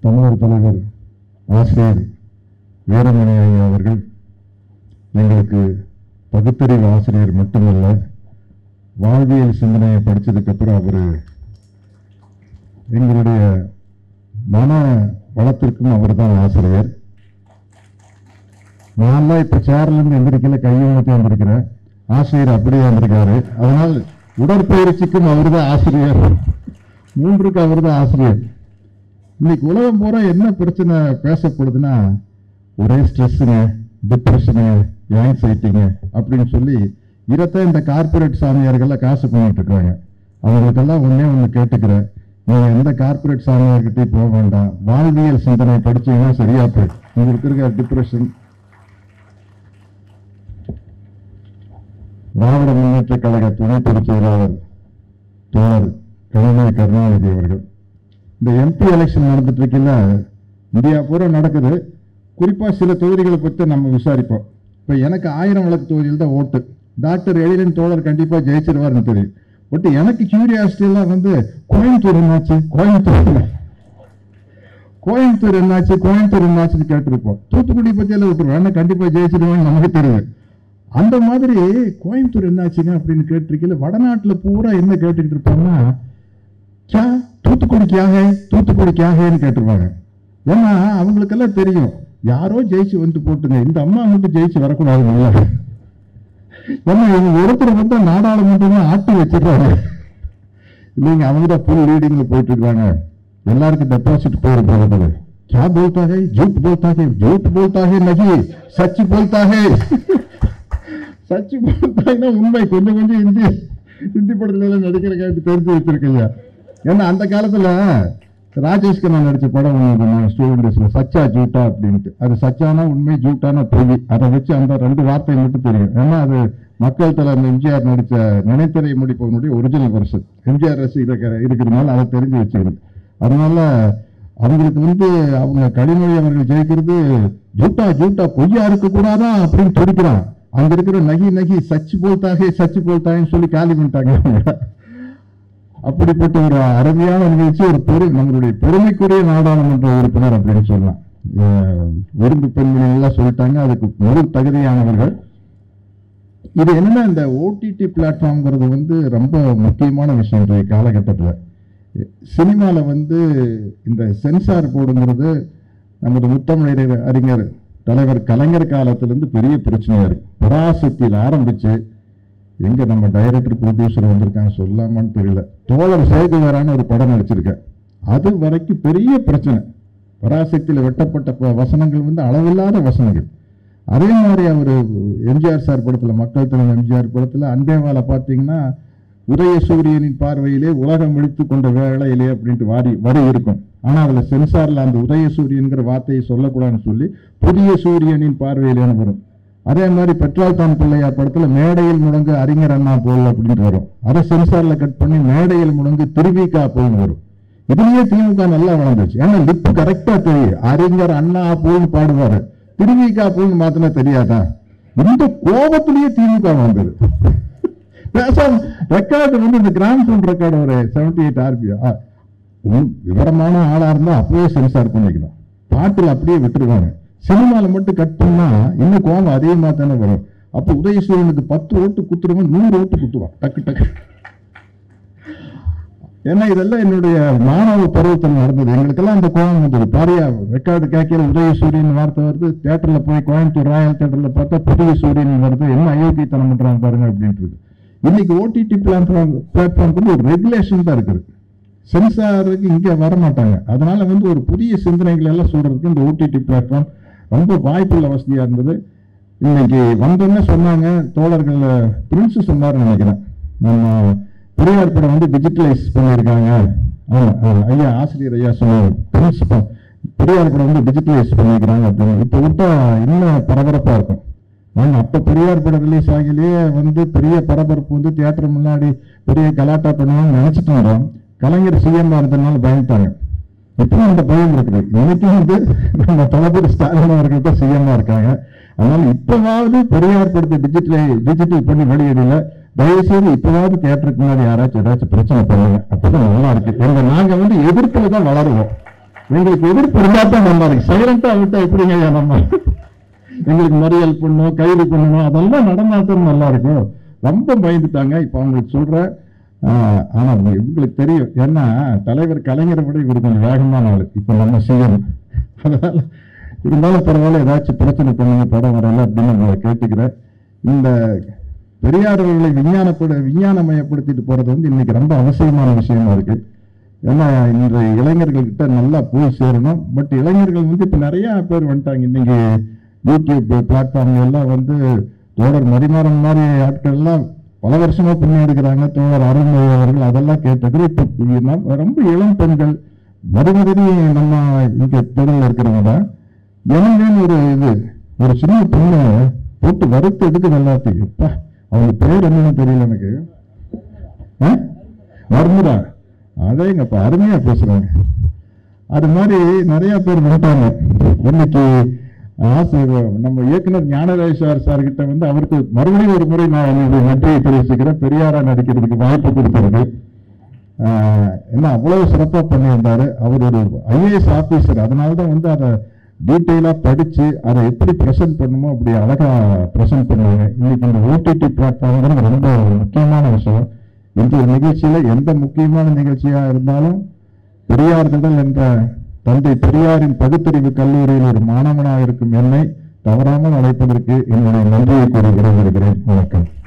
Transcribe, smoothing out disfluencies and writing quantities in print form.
தமிழர் தலைவர் ஆசிரியர் வீரமணி ஐயா அவர்கள் எங்களுக்கு பகுத்தறிவு ஆசிரியர் மட்டுமல்ல, வாழ்வியல் சிந்தனையை படித்ததுக்கு அப்புறம் அவர் எங்களுடைய மன வளத்திற்கும் அவர் தான் ஆசிரியர். நான் தான் இப்ப சேர்லேருந்து எந்திரிக்கல, கையெழுத்து எந்திரிக்கிறேன். ஆசிரியர் அப்படியே வந்திருக்காரு. அதனால் உடற்பயிற்சிக்கும் அவர் தான் ஆசிரியர், மூன்றுக்கு அவர் தான் ஆசிரியர். இன்னைக்கு உலகம் பூரா என்ன பிரச்சனை பேசப்படுதுன்னா, ஒரே ஸ்ட்ரெஸ்ஸுங்க, டிப்ரெஷனுங்க, ஆங்ஸைட்டிங்க அப்படின்னு சொல்லி இதைத்தான் இந்த கார்பரேட் சாமியார்கள்லாம் காசு பண்ணிட்டு இருக்காங்க. அவங்களுக்கெல்லாம் ஒன்று கேட்டுக்கிறேன், நீங்க எந்த கார்பரேட் சாமியார்கிட்டையும் போக வேண்டாம், வாழ்வியல் சிந்தனை படிச்சீங்கன்னா சரியா போயிடும். உங்களுக்கு இருக்கிற டிப்ரெஷன். திராவிட முன்னேற்ற கழக துணை பொதுச் செயலாளர் தோழர் கலைஞர் கருணாநிதி அவர்கள், இந்த எம்பி எலெக்ஷன் நடந்துட்டு இருக்கல, இந்தியா பூரா நடக்குது. குறிப்பா சில தொகுதிகளை பற்றி நம்ம விசாரிப்போம். இப்ப எனக்கு 1000 விளக்கு தொகுதியில் தான் ஓட்டு. டாக்டர் எழிலன் தோழர் கண்டிப்பா ஜெயிச்சிருவார்னு தெரியும். பட் எனக்கு கியூரியாசிட்டி எல்லாம் வந்து கோயம்புத்தூர் என்னாச்சு, கோயம்புத்தூர் என்னாச்சுன்னு கேட்டிருப்போம். தூத்துக்குடி பத்தி எல்லாம் விட்டுருவோம், கண்டிப்பா ஜெயிச்சிருவான்னு நமக்கு தெரியும். அந்த மாதிரி கோயம்புத்தூர் என்னாச்சுங்க அப்படின்னு கேட்டிருக்கல, வடநாட்டில் பூரா என்ன கேட்டுக்கிட்டு இருப்பாங்கன்னா, தூத்துக்குடிக்காகன்னு கேட்டிருப்பாங்க. ஏன்னா அவங்களுக்கெல்லாம் தெரியும், யாரோ ஜெயிச்சு வந்து போட்டுங்க, இந்த அம்மா மட்டும் ஜெயிச்சு வரக்கூடாது. ஏன்னா இவங்க ஒருத்தர் வந்து நாடாளுமன்றமா ஆட்டி வச்சிருக்காங்க இல்லைங்க. அவங்க தான் ஃபுல் லீடிங்ல போயிட்டு இருக்காங்க. எல்லாருக்கும் டெபாசிட் போயிட போகிறது. क्या बोलता है, झूठ बोलता है नहीं, सच बोलता है. சச்சு போட்டாங்கன்னா உண்மை. கொஞ்சம் ஹிந்தி படத்துல எல்லாம் நடிக்கிற கேட்டு தெரிஞ்சு வச்சிருக்கீங்க. ஏன்னா அந்த காலத்துல ராஜேஷ் கண்ணா நடிச்ச படம் ஸ்டூடெண்ட்ஸ்ல சச்சா ஜூட்டா அப்படின்ட்டு. அது சச்சானா உண்மை, ஜூட்டானா பொய். அதை வச்சு அந்த 2 வார்த்தை மட்டும் தெரியும். ஏன்னா அது மக்கள் தலைவர் எம்ஜிஆர் நடிச்ச நினைத்தரை முடிப்பவனுடைய ஒரிஜினல் வருஷம். எம்ஜிஆர் இருக்கிறதுனால அதை தெரிஞ்சு வச்சுக்கிறது. அதனால அவங்களுக்கு அவங்க கனிமொழி அவர்கள் ஜெயிக்கிறது ஜூட்டா பொய்யா இருக்க கூடாதா அப்படின்னு துடிக்கிறான். அங்க இருக்கிற நகி சச்சு போல்தாகன்னு சொல்லி காலி பண்ணிட்டாங்க. அப்படிப்பட்ட ஒரு அருமையான நிகழ்ச்சி, ஒரு நம்மளுடைய பெருமைக்குரிய நாடாளுமன்ற உறுப்பினர் அப்படின்னு சொல்லலாம். விரும்பு பெண்மணி எல்லாம் சொல்லிட்டாங்க, அதுக்கு முழு தகுதியானவர்கள். இது என்னன்னா, இந்த ஓடிடி பிளாட்ஃபார்ம்ங்கிறது ரொம்ப முக்கியமான விஷயம் இன்றைய காலகட்டத்தில். சினிமாவில் இந்த சென்சார் போர்டுங்கிறது நமது முத்தமிழ் அறிஞர் தலைவர் கலைஞர் காலத்திலிருந்து பெரிய பிரச்சனையா இருக்கு. பராசக்தியில் ஆரம்பிச்சு எங்க நம்ம டைரக்டர் ப்ரொடியூசர் வந்திருக்காங்க சொல்லாமான்னு தெரியல, தோழர் சேகுவேரான ஒரு படம் நடிச்சிருக்கேன். அது வரைக்கும் பெரிய பிரச்சனை. பராசக்தியில் வெட்டப்பட்ட வசனங்கள் அளவில்லாத வசனங்கள். அதே மாதிரி அவர் எம்ஜிஆர் சார் படத்துல, மக்கள் தலைவர் எம்ஜிஆர் படத்துல அன்பேவால பார்த்தீங்கன்னா, உதயசூரியனின் பார்வையிலே உலகம் விழித்து கொண்ட வேளையிலே அப்படின்ட்டு வரி இருக்கும். ஆனா அதுல சென்சார்ல அந்த உதயசூரியன்கிற வார்த்தையை சொல்லக்கூடாதுன்னு சொல்லி புதிய சூரியனின் பார்வையிலேன்னு வரும். அதே மாதிரி பெட்ரோல் தான் பிள்ளையார் படத்துல மேடையில் முடங்கு அறிஞர் அண்ணா போல் அப்படின்ட்டு வரும். அதை சென்சார்ல கட் பண்ணி மேடையில் முடங்கு திருவிக்கா போல்னு வரும். இதுலயே திமுக நல்லா வளர்ந்துச்சு. ஏன்னா லிப்பு கரெக்டா தெரியும். அறிஞர் அண்ணா போல்னு பாடுவாரு, திருவிக்கா போல்னு மாத்தினா தெரியாதா? இந்த கோபத்திலேயே திமுக வந்தது. ரெக்கார்டு இந்த கிராண்ட் ஃபோன் ரெக்கார்டு ஒரு 78 RPM. விவரமான ஆளா இருந்தா அப்பவே சென்சார் பண்ணிக்கணும். பாட்டில் அப்படியே விட்டுருவாங்க. சினிமால மட்டும் கட் பண்ணா இன்னும் கோபம் அதிகமா தானே வரும். அப்ப உதயசூரியனுக்கு 10 ஓட்டு குத்துருவன், 100 ஓட்டு குத்துவான் டக்கு. ஏன்னா இதெல்லாம் என்னுடைய மாணவ பருவத்தில் நடந்தது. எங்களுக்கெல்லாம் அந்த கோபம் வந்தது. பாரியா ரெக்கார்டு கேட்கல, உதயசூரியன் வார்த்தை வருது. தியேட்டர்ல போய் கோயம்புத்தூர் ராயல் தியேட்டர்ல பார்த்தா புதிய சூரியன் வருது. என்ன அயோக்கியத்தனம் பண்றாங்க பாருங்க அப்படின்ட்டு. இன்னைக்கு ஓடிடி பிளாட்ஃபார்ம் ஒரு ரெகுலேஷன் தான் இருக்குது. சென்சாருக்கு இங்க வரமாட்டாங்க. அதனால ஒரு புதிய சிந்தனைகள் எல்லாம் சொல்றதுக்கு இந்த ஓடிடி பிளாட்ஃபார்ம் ரொம்ப வாய்ப்புள்ள வசதியா இருந்தது. இன்னைக்கு வந்தோன்னு சொன்னாங்க தோழர்கள், பிரின்ஸ் சொன்னார் நினைக்கிறேன், நம்ம பெரியார் படம் டிஜிட்டலைஸ் பண்ணியிருக்காங்க. ஐயா ஆசிரியர் ஐயா சொன்னார், பிரின்ஸ் பெரியார் படம் டிஜிட்டலைஸ் பண்ணியிருக்கிறாங்க அப்படின்னு. இப்ப விட்டா இன்னும் பரபரப்பா இருக்கும். அப்ப பெரியார் படம் ரிலீஸ் ஆகிலேயே பெரிய பரபரப்பு, தியேட்டர் முன்னாடி பெரிய கலாட்டா பண்ணுவாங்க நினைச்சிட்டு இருந்தோம். கலைஞர் சிஎம் இருந்ததுனால பயந்துட்டாங்க. இப்பவும் அந்த பயம் இருக்குது. இன்னைக்கு நம்ம தளபதி ஸ்டாலின் அவர்கள் தான் சிஎம் இருக்காங்க. அதனால இப்பவாவது பெரியார் படத்தை டிஜிட்டல் பண்ணி வெளியிடல. தயவுசெய்து இப்பவாவது தியேட்டருக்கு முன்னாடி யாராச்சும் ஏதாச்சும் பிரச்சனை பண்ணுங்க. அப்பதான் நல்லா இருக்கு. நாங்க எதிர்ப்புல தான் வளருவோம். எங்களுக்கு எதிர்ப்பு இருந்தா தான் நல்லா இருக்கு. சைலண்டா விட்டா எப்படிங்க நம்ம எங்களுக்கு மறியல் பண்ணணும், கைது பண்ணணும், அதெல்லாம் நடந்தாத்தான் நல்லா இருக்கும். ரொம்ப பயந்துட்டாங்க. இப்ப அவங்களுக்கு சொல்ற ஆனா இவங்களுக்கு தெரியும், ஏன்னா தலைவர் கலைஞரை விட இவரு கொஞ்சம் வேகமான ஆளு. இப்ப நம்ம செய்யணும். அதனால இருந்தாலும் பரவாயில்ல, ஏதாச்சும் பிரச்சனை பண்ணுங்க படம் வரல அப்படின்னு உங்களை கேட்டுக்கிறேன். இந்த பெரியார் அவர்களை விஞ்ஞானமயப்படுத்திட்டு போறது இன்னைக்கு ரொம்ப அவசியமான விஷயமா இருக்கு. ஏன்னா இந்த இளைஞர்கள் கிட்ட நல்லா போய் சேரணும். பட் இளைஞர்கள் இப்ப நிறைய பேர் வந்துட்டாங்க. இன்னைக்கு யூடியூப் பிளாட்ஃபார்ம் எல்லாம் தோழர் மதிமாறன் மாதிரி ஆட்கள் எல்லாம் பல வருஷமா எடுக்கிறாங்க. தோழர் அருண்மொழி அவர்கள் அதெல்லாம் கேட்டது. இப்ப ரொம்ப இளம் பெண்கள் மறுமதி நம்ம இங்க தெருவில் இருக்கிறவங்க தான் எனங்கன்னு ஒரு சின்ன பொண்ணு போட்டு வறுத்து எடுக்குது எல்லாத்தையும். இப்ப அவங்க பேர் என்னன்னு தெரியல எனக்கு. வர்முரா, அதேங்கப்பா அருமையா பேசுறாங்க. அது மாதிரி நிறைய பேர் வந்துட்டாங்க. இன்னைக்கு நம்ம இயக்குனர் ஞானராஜ் சார் கிட்ட அவருக்கு மறுபடியும் ஒரு முறை நான் நன்றியை தெரிவிச்சுக்கிறேன். பெரியாரா நடிக்கிறதுக்கு வாய்ப்பு கொடுத்திருக்கு. என்ன அவ்வளவு சிறப்பா பண்ணியிருந்தாரு. அவர் ஒரு IAS ஆபீசர். அதனாலதான் அதை டீட்டெயிலா படிச்சு அதை எப்படி பிரசன்ட் பண்ணுமோ அப்படி அழகா பிரசன்ட் பண்ணுவாங்க. இன்னைக்கு இந்த OTT பிளாட்ஃபார்ம் ரொம்ப முக்கியமான விஷயம். இந்த நிகழ்ச்சியில எந்த முக்கியமான நிகழ்ச்சியா இருந்தாலும் பெரியார் திடல் என்ற தந்தை பெரியாரின் பகுத்தறிவு கல்லூரியில் ஒரு மாணவனாக இருக்கும் என்னை தவறாமல் அழைப்பதற்கு என்னுடைய நன்றியை கூறி விரும்புகிறேன். வணக்கம்.